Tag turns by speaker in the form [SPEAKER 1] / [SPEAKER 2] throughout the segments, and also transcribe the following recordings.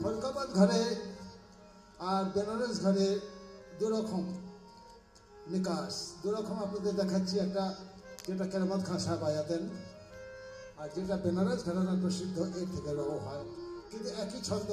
[SPEAKER 1] फरकाबाद घरे और बेनारस घरे दो रकम निकास दो रकम আপনাদের দেখাচ্ছি একটা যেটা কেরামত খান সাহেব আয়াতেন আর যেটা বেনারস ঘরানার প্রসিদ্ধ এর থেকে রও হয় কিন্তু একই ছন্দ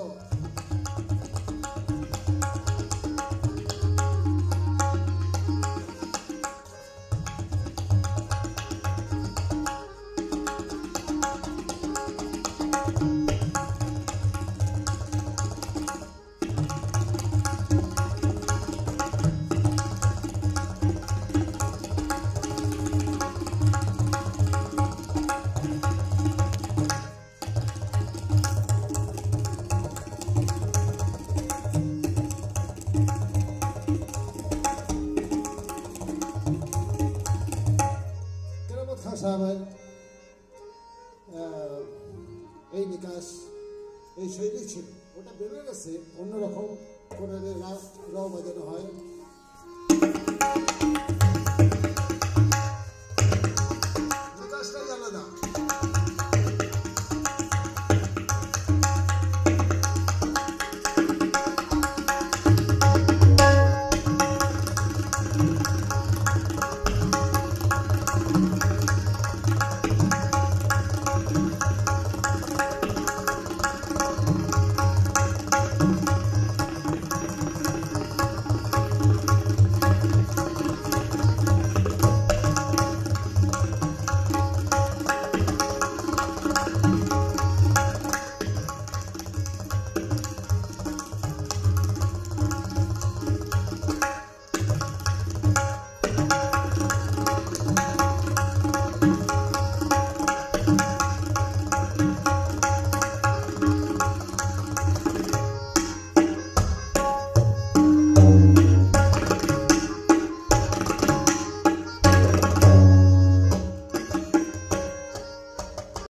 [SPEAKER 1] সাহেবের এই নিকাশ এই শৈলী ছিল ওটা বেড়ে গেছে অন্যরকম করে রাও বাজানো হয়